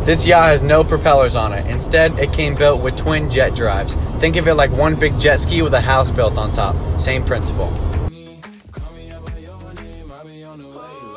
This yacht has no propellers on it. Instead, it came built with twin jet drives. Think of it like one big jet ski with a house built on top. Same principle.